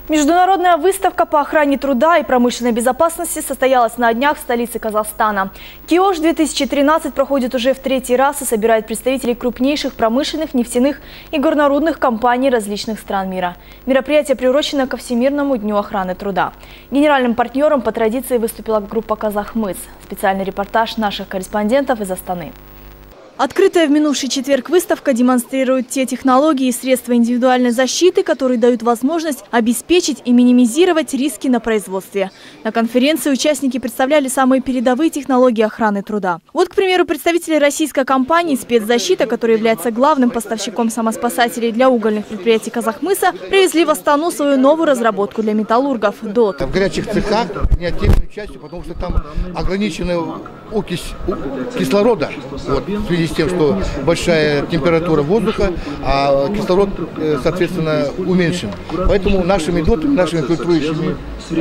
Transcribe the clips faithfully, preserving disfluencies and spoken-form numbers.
Международная выставка по охране труда и промышленной безопасности состоялась на днях в столице Казахстана. КИОШ две тысячи тринадцать проходит уже в третий раз и собирает представителей крупнейших промышленных, нефтяных и горнорудных компаний различных стран мира. Мероприятие приурочено ко Всемирному дню охраны труда. Генеральным партнером по традиции выступила группа «Казахмыс». Специальный репортаж наших корреспондентов из Астаны. Открытая в минувший четверг выставка демонстрирует те технологии и средства индивидуальной защиты, которые дают возможность обеспечить и минимизировать риски на производстве. На конференции участники представляли самые передовые технологии охраны труда. Вот, к примеру, представители российской компании «Спецзащита», которая является главным поставщиком самоспасателей для угольных предприятий Казахмыса, привезли в Астану свою новую разработку для металлургов – ДОТ. В горячих цехах неотъемлемой частью, потому что там ограниченная окись кислорода. Вот, в связи с тем, что большая температура воздуха, а кислород, соответственно, уменьшен. Поэтому нашими дотами, нашими фильтрующими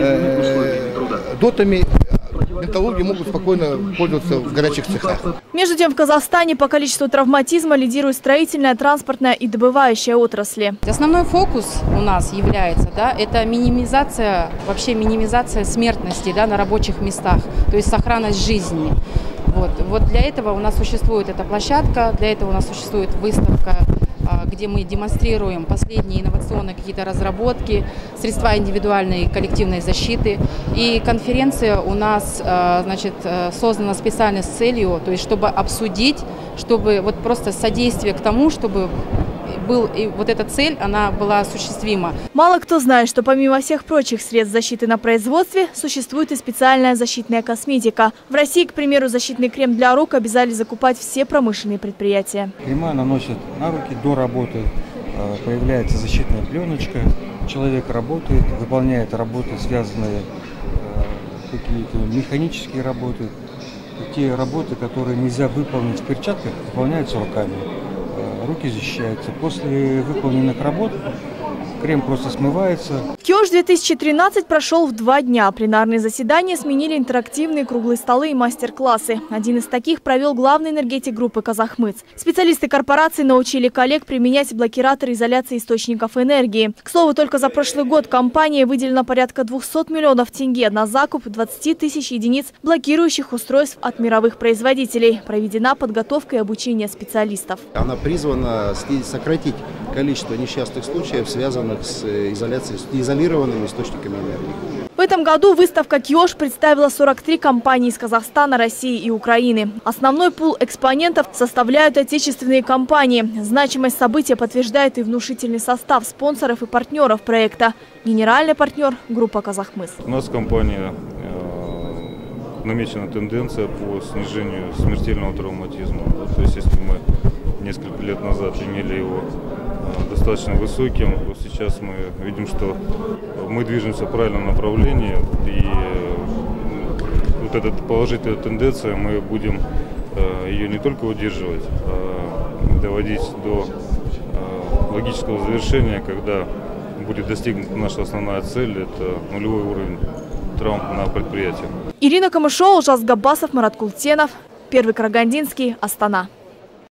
э, дотами металлурги могут спокойно пользоваться в горячих цехах. Между тем, в Казахстане по количеству травматизма лидирует строительная, транспортная и добывающая отрасли. Основной фокус у нас является, да, это минимизация, вообще минимизация смертности, да, на рабочих местах, то есть сохранность жизни. Вот. Вот для этого у нас существует эта площадка, для этого у нас существует выставка, где мы демонстрируем последние инновационные какие-то разработки, средства индивидуальной и коллективной защиты. И конференция у нас, значит, создана специально с целью, то есть чтобы обсудить, чтобы вот просто содействие к тому, чтобы был, и вот эта цель, она была осуществима. Мало кто знает, что помимо всех прочих средств защиты на производстве, существует и специальная защитная косметика. В России, к примеру, защитный крем для рук обязали закупать все промышленные предприятия. Крема наносят на руки до работы, появляется защитная пленочка, человек работает, выполняет работы, связанные какие-то механические работы, те работы, которые нельзя выполнить в перчатках, выполняются руками. Руки защищаются. После выполненных работ крем просто смывается. КИОШ две тысячи тринадцать прошел в два дня. Пленарные заседания сменили интерактивные круглые столы и мастер-классы. Один из таких провел главный энергетик группы «Казахмыс». Специалисты корпорации научили коллег применять блокираторы изоляции источников энергии. К слову, только за прошлый год компания выделила порядка двухсот миллионов тенге на закуп двадцати тысяч единиц блокирующих устройств от мировых производителей. Проведена подготовка и обучение специалистов. Она призвана сократить количество несчастных случаев, связанных с изоляцией, с изолированными источниками энергии. В этом году выставка КИОШ представила сорок три компании из Казахстана, России и Украины. Основной пул экспонентов составляют отечественные компании. Значимость события подтверждает и внушительный состав спонсоров и партнеров проекта. Генеральный партнер – группа «Казахмыс». У нас в компании э, намечена тенденция по снижению смертельного травматизма. То есть если мы несколько лет назад имели его достаточно высоким, то сейчас мы видим, что мы движемся в правильном направлении, и вот эта положительная тенденция, мы будем ее не только удерживать, а доводить до логического завершения, когда будет достигнута наша основная цель – это нулевой уровень травм на предприятии. Ирина Камышова, Ужас Габбасов, Марат Култенов, Первый Карагандинский, Астана.